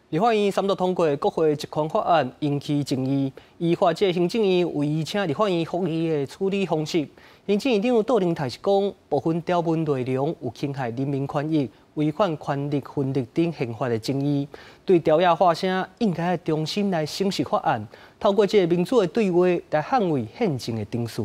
立法院三读通过国会一项法案，引起争议。依法这行政院唯意请立法院复议的处理方式，行政院长杜玲泰是讲，部分条文内容有侵害人民权益、违反权力分立等宪法的争议。对条约发声，应该重新来审视法案，透过这民主的对话来捍卫宪政的定序。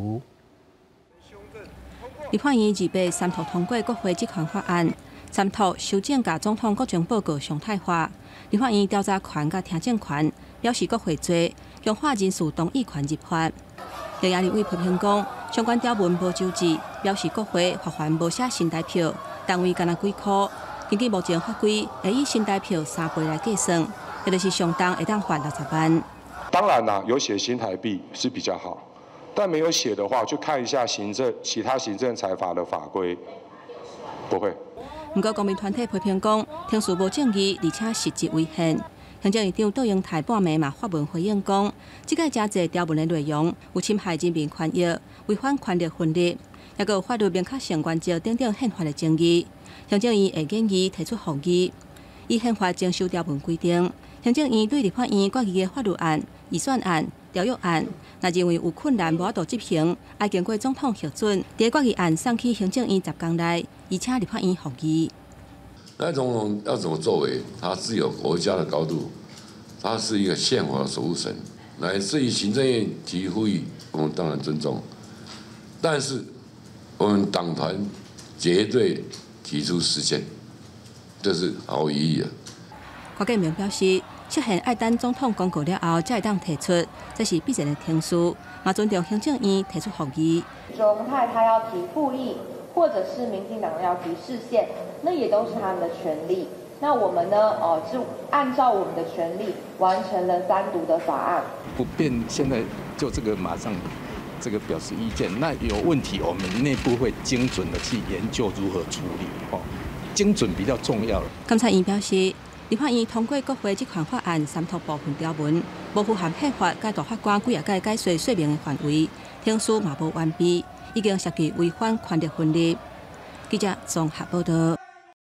立法院283三读通过国会这项法案。3读修正甲总统国情报告常态化，立法院调查权甲听证权表示国会做，强化人事同意权入法。立法院委批评讲，相关条文无周知，表示国会发还无写新台票，单位干那几箍。根据目前法规，会以新台票3倍来计算，也就是相当会当罚60万。 当然啦，有写新台币是比较好，但没有写的话，就看一下其他行政裁罚的法规，不会。 不过，公民团体批评讲，听诉无正义，而且实质违宪。行政院长杜英台半暝嘛发文回应讲，这个真侪条文的内容有侵害人民权益、违反权力分立，也有法律明确性原则等等宪法的争议。行政院会建议提出复议。以宪法征收条文规定，行政院对立法院决议的法律案、预算案、条约案，若认为有困难无法度执行，要经过总统核准，在决议案送去行政院10天内，而且立法院复议。 那总统要怎么作为？他是有国家的高度，他是一个宪法的守护神。乃至于行政院提呼吁，我们当然尊重，但是我们党团绝对提出实践，这是毫无意义的。 郭建明表示，确宪要等总统公告了后，才会当提出，这是必然的程序，嘛尊重行政院提出复议。 钟泰他要提复议，或者是民进党要提释宪，那也都是他们的权利。那我们呢？是按照我们的权利完成了3读的法案。 不便现在就这个马上这个表示意见，那有问题我们内部会精准的去研究如何处理。精准比较重要了。 监察院表示，立法院通过国会这项法案3读部分条文，无符合宪法甲大法官几啊届解说说明的范围，听书嘛无完备，已经涉及违反权力分立。记者综合报道。